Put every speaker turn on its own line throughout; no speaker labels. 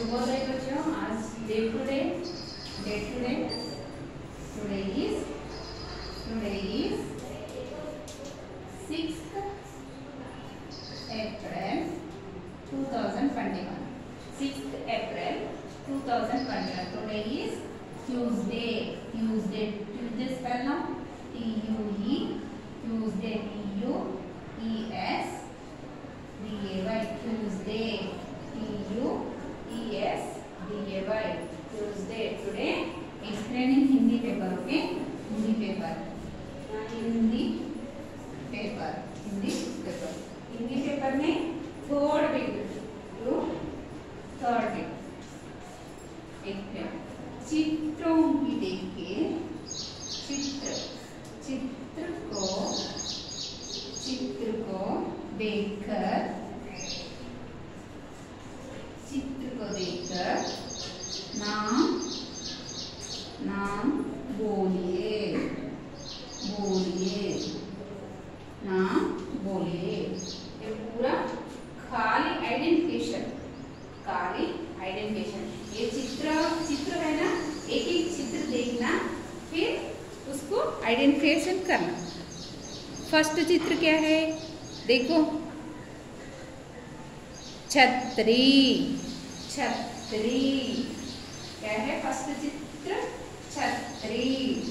बोल रहे बच्चों आज day today today is 6th April 2021. 6th April 2021. Today is Tuesday. Tuesday spell now. T-U-E. Tuesday. T-U-E-S. D-A-Y. Tuesday. T-U-E-S-D-A-Y. Tuesday. Today explaining Hindi paper. Okay. Hindi paper. Hindi paper में third week एक चित्रों की देखिए चित्र को देखकर नाम बोलिए ये पूरा खाली आइडेंटिफिकेशन ये चित्र है ना, एक चित्र देखना फिर उसको आइडेंटिफिकेशन करना। फर्स्ट चित्र क्या है देखो, छतरी क्या है फर्स्ट चित्र, छतरी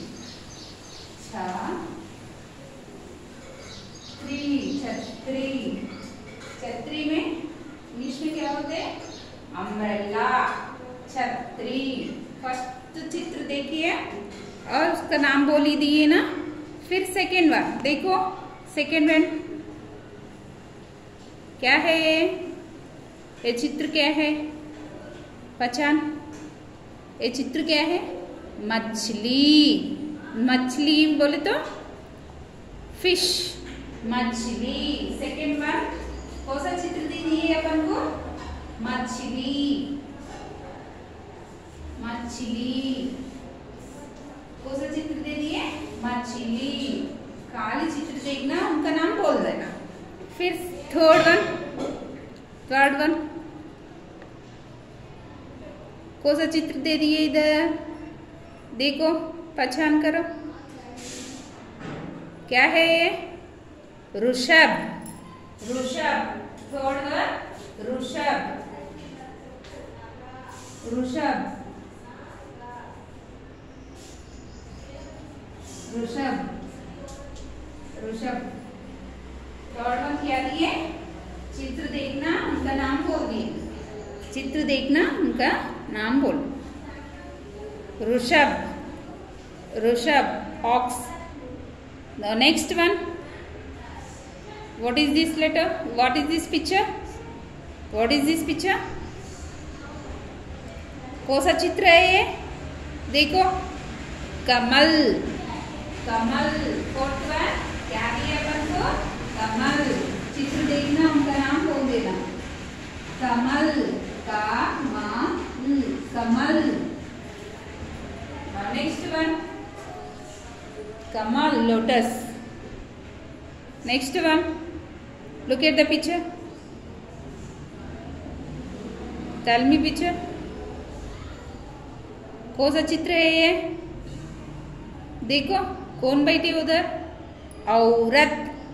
छतरी में इंग्लिश में क्या होते हैं, अम्ब्रेला। छतरी फर्स्ट चित्र देखिए और उसका नाम बोली दिए ना। फिर सेकेंड वन देखो, सेकेंड वन क्या है, ये चित्र क्या है पहचान, ये चित्र क्या है, मछली बोले तो फिश, मछली। सेकेंड वन कौन सा चित्र दी है अपन को, मछली। कौन सा चित्र दे दिए, मछली। खाली चित्र देखना, उनका नाम बोल देना। फिर थर्ड वन कौन सा चित्र दे दिए इधर देखो, पहचान करो क्या है ये, Rishabh. Third one Rishabh. Third one क्या दिए, चित्र देखना उनका नाम बोल दिए, चित्र देखना उनका नाम बोल। Rishabh ox. The next one, what is this letter, what is this picture, कौन सा चित्र है ये देखो, कमल। फोर्थ वन क्या दिया अपन को, कमल। चित्र देखना उनका नाम बोल देना, कमल। कमल। नेक्स्ट वन कमल, lotus. Next one look at the picture, tell me picture, कौन सा चित्र है ये देखो, कौन बैठी उधर, औरत।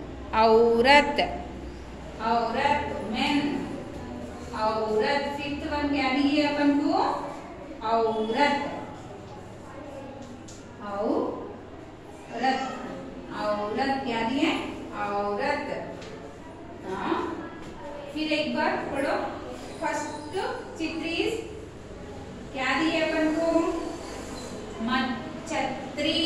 मैन। औरत। फिफ्थ वन क्या दी है अपन को, औरत। क्या दिए, औरत। फिर एक बार पढ़ो, फर्स्ट चित्र इज क्या दिए अपन को, छतरी।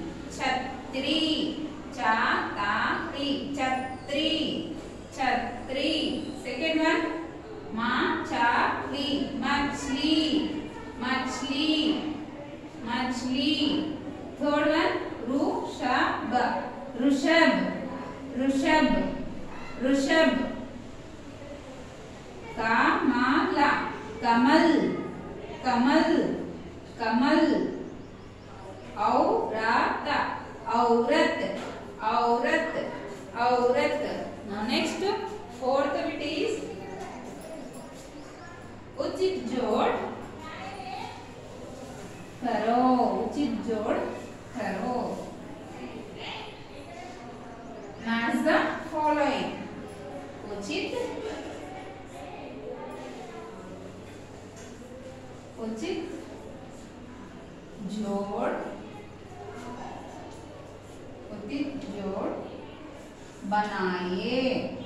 सेकेंड वन मछली। Third one Rishabh. कमल। औरत। Now next, fourth bit is उचित जोड़ जोड़ करो। Match the following. उचित जोड़ बनाइए।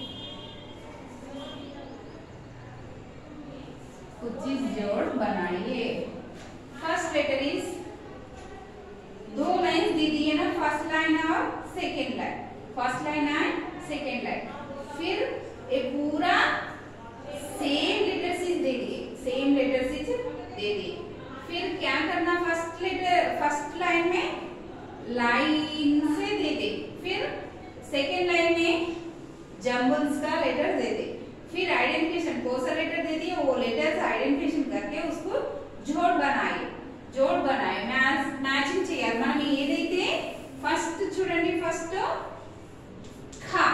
उचित जोड़ बनाइए। फर्स्ट लेटर इज, दो लाइन दे दी है ना, फर्स्ट लाइन और second line. First line and second line. फिर ये पूरा सेम लेटर सीज दे दिए, सेम लेटर सीज दे दिए। फिर क्या करना, फर्स्ट लाइन में लाइन से दे दे, फिर सेकेंड लाइन में जम्बल्स का लेटर दे दे, फिर आइडेंटिफिकेशन कौन सा लेटर दे दिए वो लेटर आइडेंटिफिकेशन करके उसको जोड़ बनाए। मैचिंग చేయాలి। మనం ఏదైతే ఫస్ట్ చూడండి, ఫస్ట్ ఖ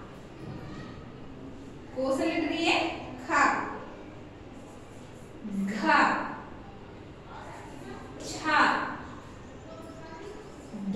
कौन सा लेटर ये ख, घ, छ, ढ,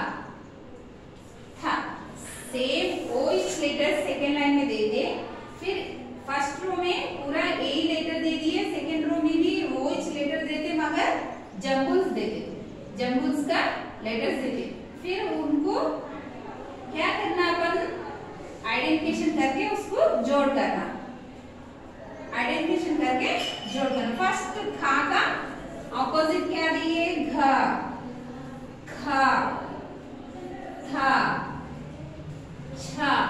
थ। सेम ओ इस लेटर सेकेंड लाइन में दे दे। फिर फर्स्ट रो में पूरा ए लेटर दे दिए, सेकेंड रो में भी ओ इस लेटर देते मगर जम्बल्स देते, जम्बल्स का लेटर्स देते। फिर उनको क्या करना, अपन आइडेंटिफिकेशन करके उसको जोड़ करना, आइडेंटिफिकेशन करके जोड़ करना। फर्स्ट खा का ऑपोजिट क्या दिए, घ, ख, थ, छ,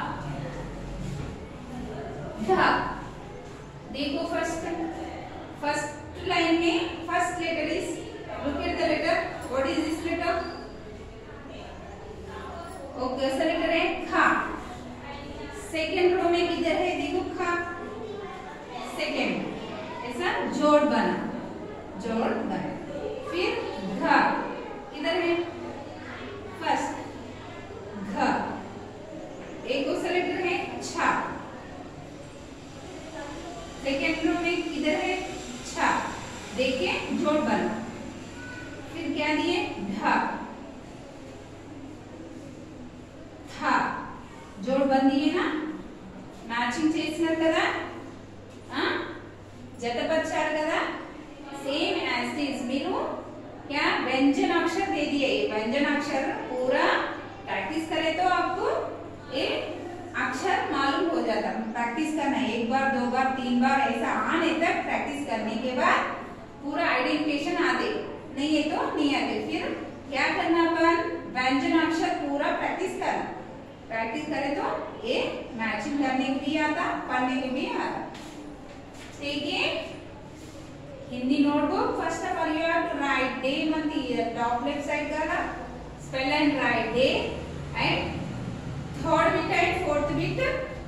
ढ। देखो फर्स्ट लाइन में first letter is, look at the letter, what is this letter? Okay, सा लेटर है खा। सेकेंड रो में किधर है, देखो खा, सेकेंड, ऐसा जोड़ बना। फिर घ किधर है, फर्स्ट घ। एक दूसरा लेटर है छ, सेकेंड रो में किधर है छ, देखिए जोड़ बना। फिर क्या दिए, ढ, थ, जोड़ बन दिए ना, मैचिंग చేసినారు కదా, జతపరిచారు కదా। सेम एज दिस మీరు क्या व्यंजन अक्षर दे दिए, व्यंजन अक्षर पूरा प्रैक्टिस करे तो आपको ये अक्षर मालूम हो जाता। प्रैक्टिस करना, एक बार, दो बार, तीन बार ऐसा आने तक प्रैक्टिस करने के बाद पूरा आइडेंटिफिकेशन आते, नहीं है तो नहीं आते। फिर क्या करना, अपन व्यंजन अक्षर पूरा प्रैक्टिस करना, प्रैक्टिस करे तो ये मैचिंग करने के भी आता, पढ़ने के भी आता। ठीक है, Hindi notebook first of all you have to write day month year, top left side का spell and write day and third bit and fourth bit.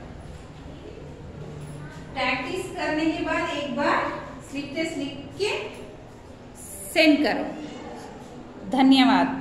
Practice करने के बाद एक बार स्लिप टेस्ट लिख के सेंड करो। धन्यवाद।